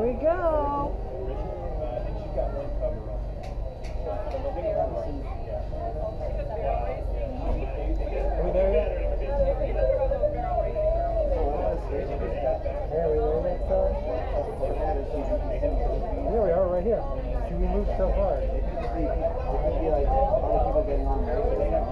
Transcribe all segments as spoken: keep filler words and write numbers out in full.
we go. And she's got one cover on. Are we there yet? Yeah, we there yet, son? Here we are, right here. See, we moved so far. It could be, it could be like other people getting on right there, you know?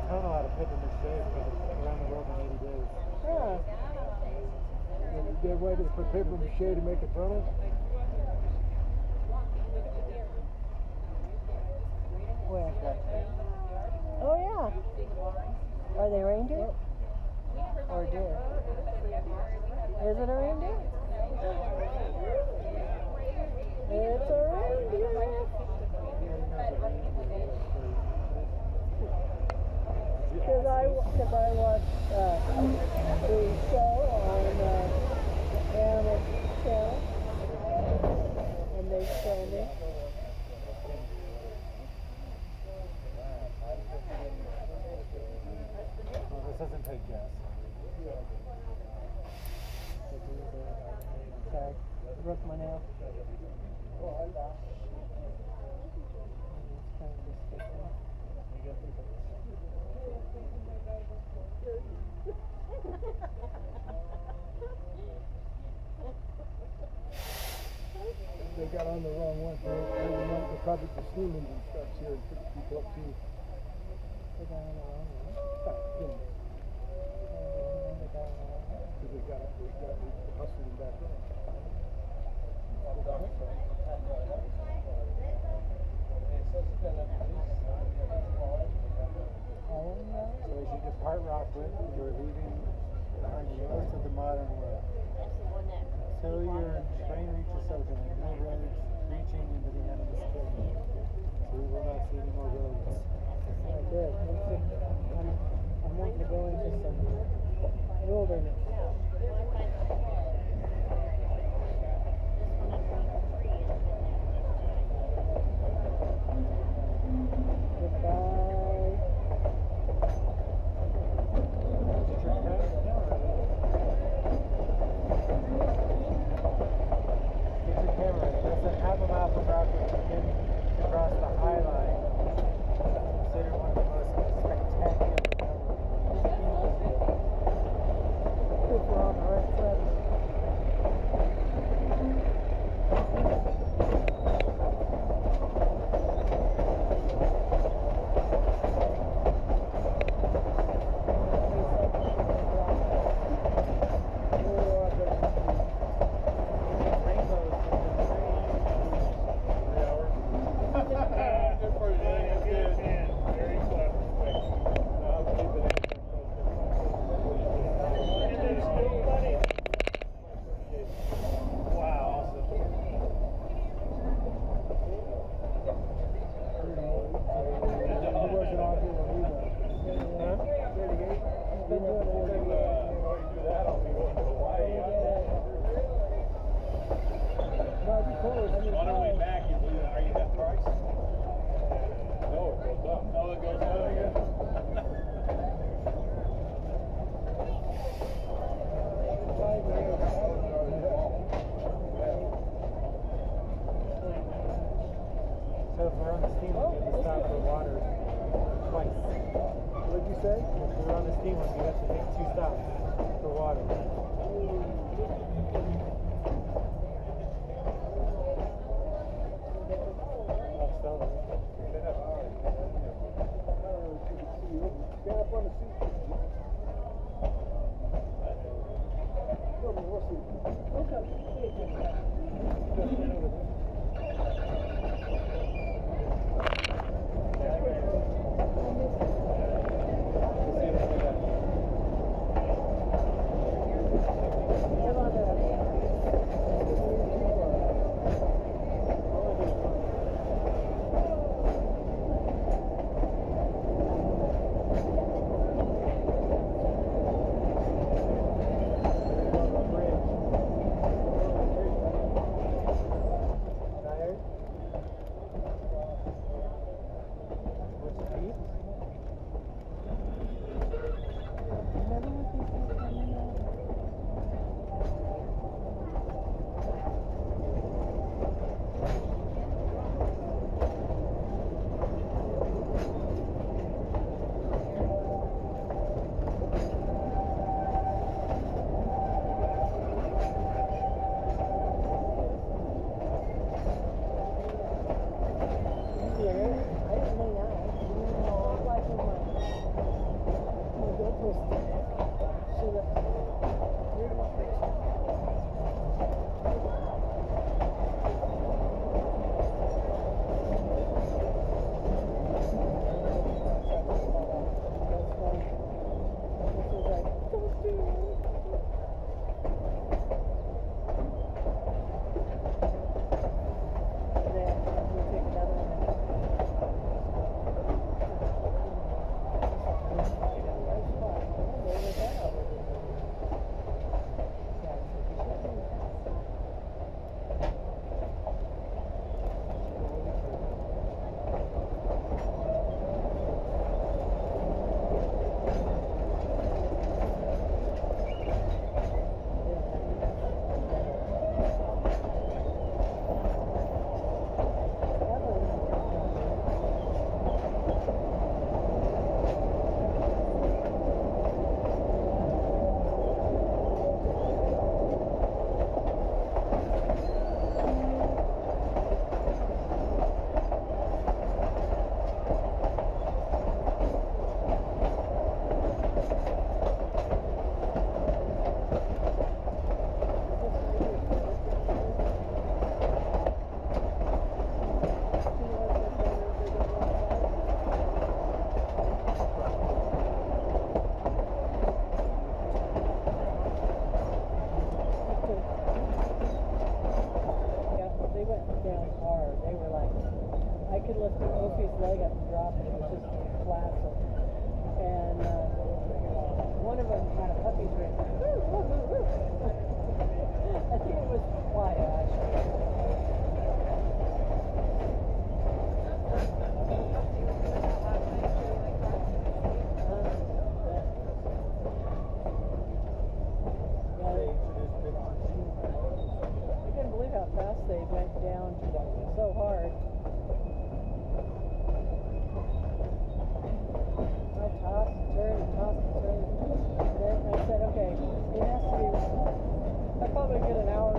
ton out of paper mache around the world in eighty days. Huh. They're waiting for paper mache to make a tunnel? Where? Oh yeah. Are they reindeer? Or deer? Is it a reindeer? It's a reindeer. Because I, cause I watched uh, the show on uh, Animal Channel, and they showed me. Well, this doesn't take gas. Sorry, broke my nail. It's kind of disgusting. They got on the wrong one. They, they, want, they probably the steam engine starts here and picks people up too. They got on the wrong one. Yeah. They got on the wrong one. Because they got, they got they hustled them back up. So as you depart Rockwood, you're leaving behind the rest of the modern world. Until your train reaches Silverton, no roads reaching into the animals' cage. So we will not see any more roads. Oh, good. I'm, I'm wanting to go into some wilderness.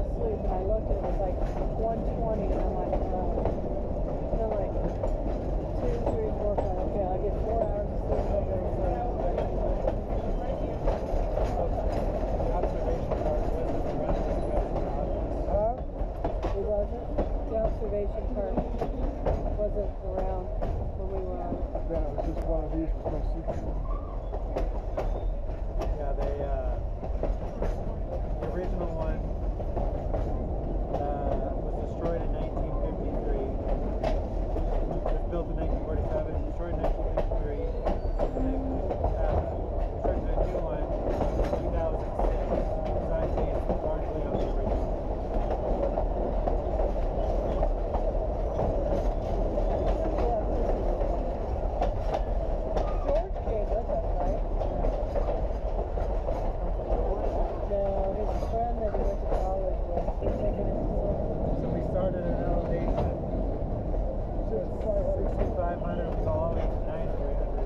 sleep and I looked and it was like one twenty and I'm like, wow. And I'm like, two, three, four, five. Okay, I'll get four hours of sleep over there. The observation part wasn't around the rest Huh? It wasn't? The observation part wasn't around when we were on it. Yeah, it was just one of these with no seats. Yeah, they, uh, the original one uh, was destroyed in nineteen fifty-three. It was built in nineteen forty-seven, destroyed in nineteen fifty-three. And then uh, constructed a new one in two thousand six, designed based largely on the original. George came with us, right? No, his friend that he went to college with, he's taking him to So we started at an elevation sixty-five hundred, we go all the way to ninety-three hundred.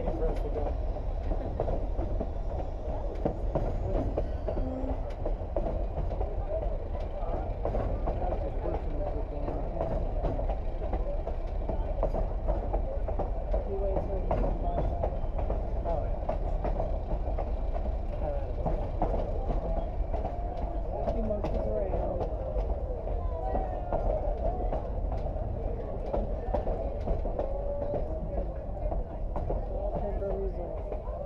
waiting for us to go. You wait for him to come by. Oh, yeah. He motions around. All timber reserve.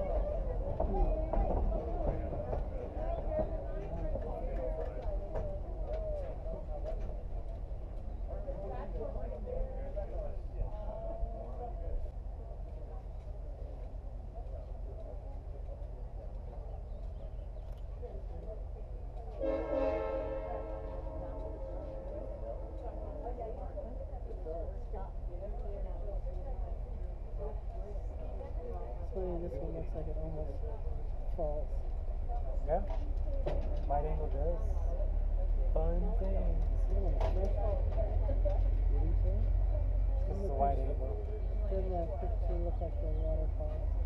Funny, this one looks like it almost falls. Yeah. Wide angle does fun things. What do you say? This is a wide angle. Doesn't that picture look like the waterfall?